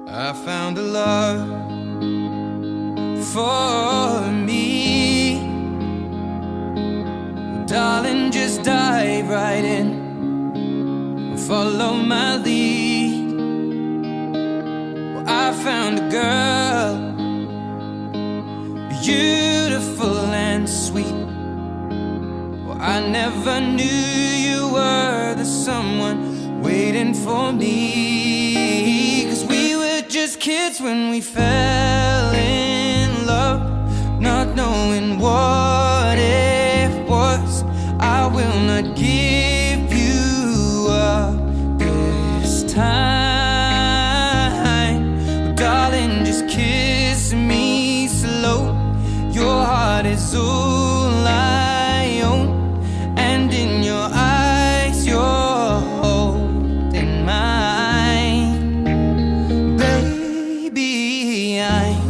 I found a love for me. Darling, just dive right in, follow my lead. Well, I found a girl, beautiful and sweet. Well, I never knew you were the someone waiting for me. 'Cause we were just kids when we fell in love, not knowing what it was. I will not give you up this time. Darling, just kiss me slow. Your heart is all I own, and in your eyes you're holding mine. Baby, I'm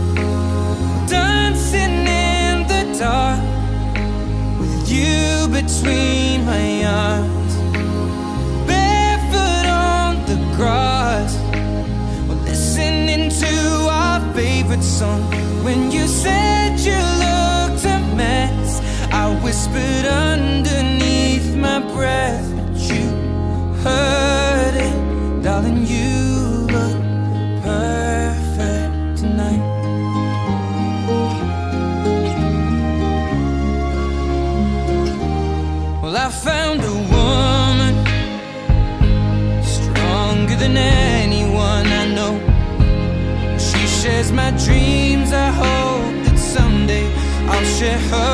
dancing in the dark with you between my arms, barefoot on the grass, we're listening to our favorite song. When you said you looked a mess, I whispered underneath my breath, but you heard it. Darling, you look perfect tonight. Well, I found a woman stronger than anyone I know. She shares my dreams. I hope that someday I'll share her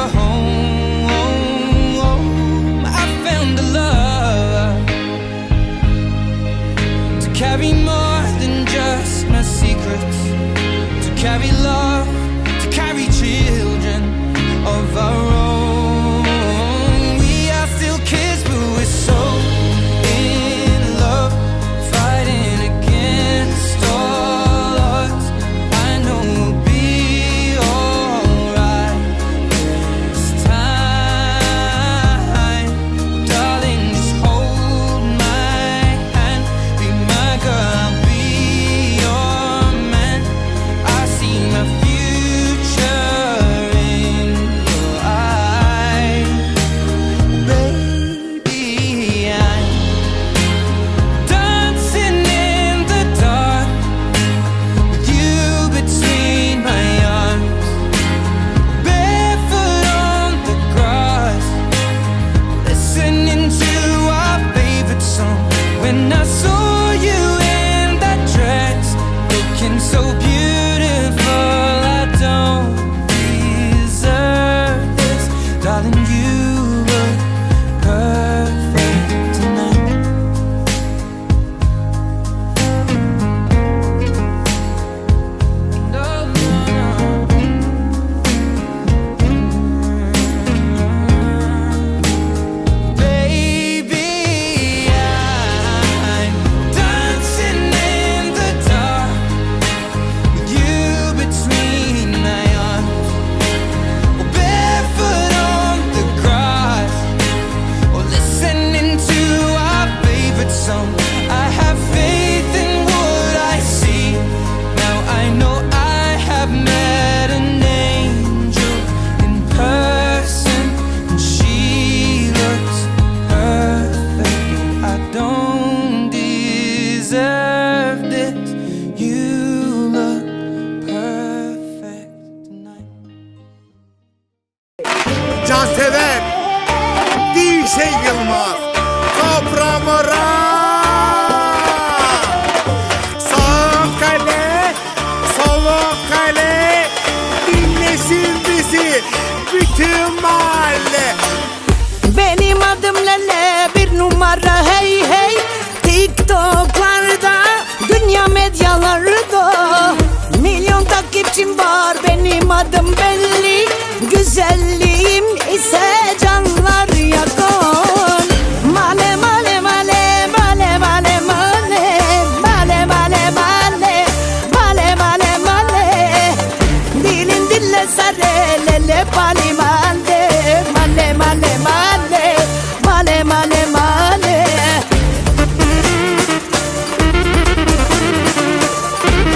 home. I found a love to carry more than just my secrets, to carry love, to carry children of our own. We are still kids, but we're so in love, fighting against all odds. I know we'll be alright this time. Darling, just hold my hand, be my girl, I'll be your man. I see my future in your eyes. Baby, I'm dancing in the dark with you between my arms, barefoot on the grass, listening to our favorite song. When I saw you in that dress, looking so beautiful, I don't deserve this. Darling, you look perfect tonight. No, no, no. Baby, I'm dancing in the dark with you between my arms, or barefoot on the grass, or listening to our favorite song. I have faith in what I see. Now I know I have met an angel in person, and she looks perfect. I don't deserve this. You look perfect tonight. Cansever DJ Yılmaz Kopramora Sağ kale Sol kale Dinlesin bizi bütün mahalle. Benim adım Lele, bir numara hey hey. TikTok'larda, dünya medyalarda milyon takipçim var, benim adım belli. Güzelliğim ise canlar yakın. Male male male male male male male male male male male male. Dilin dille sare lele pali male male male male male male male.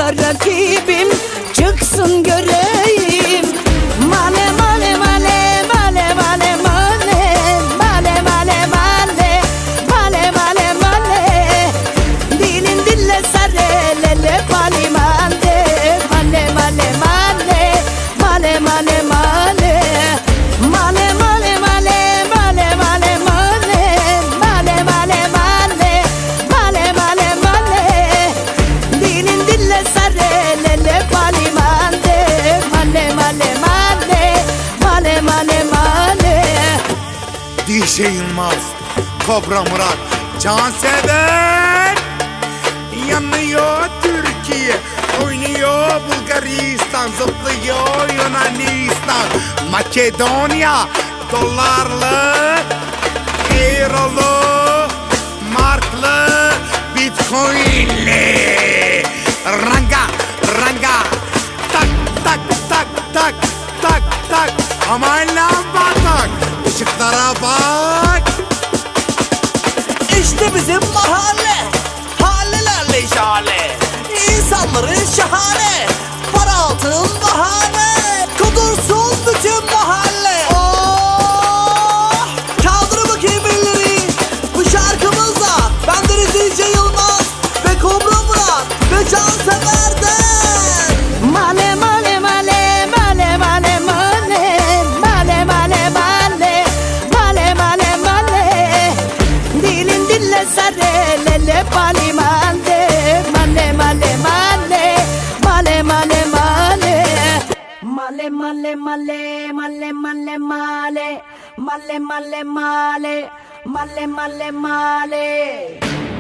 varsa rakibim çıksın göreyim. Male male male male male male male male male male male male dilin dille sarı lele pali male male male male male male male male male male male male male male male male male male dilin dille sarı lele pali male male male male male male. DJ Yılmaz, Kobra Murat, Cansever. Yanıyor Türkiye, oynuyor Bulgaristan, zıplıyor Yunanistan, Makedonya, dolarlı, eurolu, marklı, bitcoinli. Ranga, ranga, tak tak tak tak tak tak. Aman lamba tak, ışıklara bak. İşte bizim mahalle, hallelerle işale, İnsanları şahane, para altın bahane, kudursun bütün mahalle. Oh! Kaldırın bakayım elleri, bu şarkımızla bendeniz DJ Yılmaz ve Kobra Murat ve Cansever'den. Male male male male male male male male male male male male dilin dille sarı lele pali male male male male male male male male male male male male male male male male male.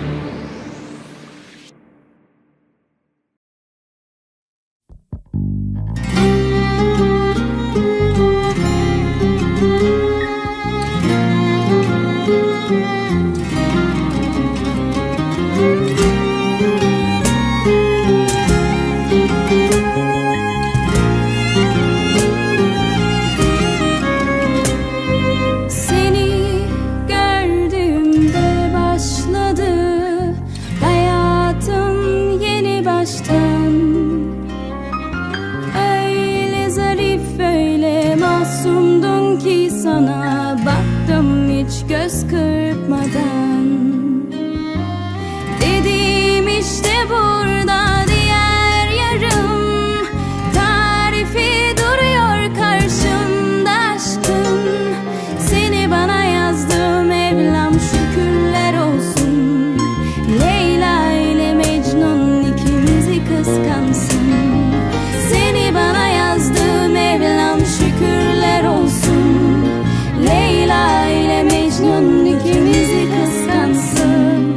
Seni gördüğümde başladı hayatım yeni baştan. Öyle zarif, öyle masumdun ki sana baktım hiç göz kırpmadan. Dedim işte burada diğer yarım, tarifi duruyor karşımda aşkın. Seni bana yazdım Mevlam şükürler olsun. Leyla ile Mecnun ikimizi kıskansın. Seni bana yazdım Mevlam şükürler olsun. Leyla ile Mecnun ikimizi kıskansın.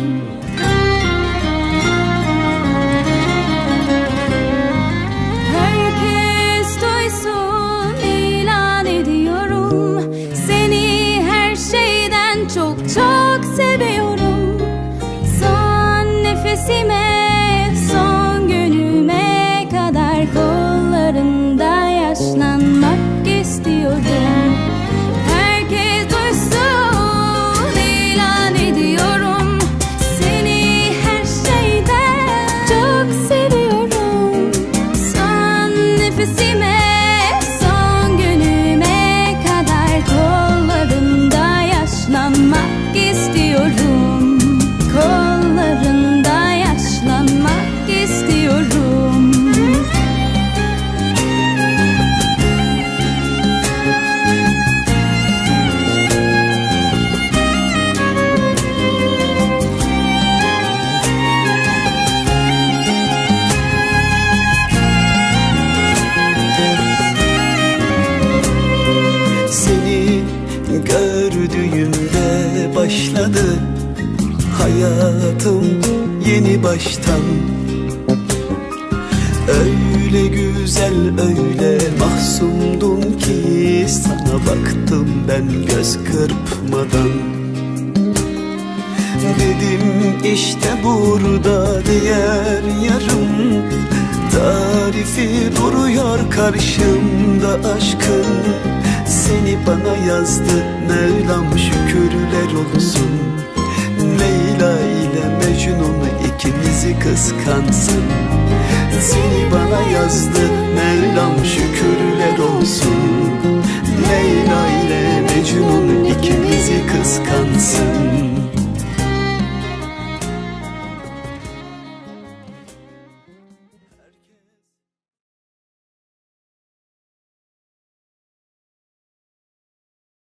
Herkes duysun ilan ediyorum. Seni her şeyden çok çok seviyorum. Son nefesime, son günüme kadar kollarında yaşlanmak istiyorum. Herkes duysun ilan ediyorum. Seni her şeyden çok seviyorum. Son nefesime, son günüme kadar kollarında yaşlanmak istiyorum. Kollarında yaşlanmak istiyorum. Seni gördüğümde başladı hayatım yeni baştan. Öyle güzel, öyle mahzundun ki sana baktım ben göz kırpmadan. Dedim işte burada diğer yarım, tarifi duruyor karşımda aşkın. Seni bana yazdı Mevlam şükürler olsun. Leyla ile Mecnun ikimizi kıskansın. seni bana yazdı Mevlam, şükürler olsun. Leyla ile Mecnun ikimizi kıskandı.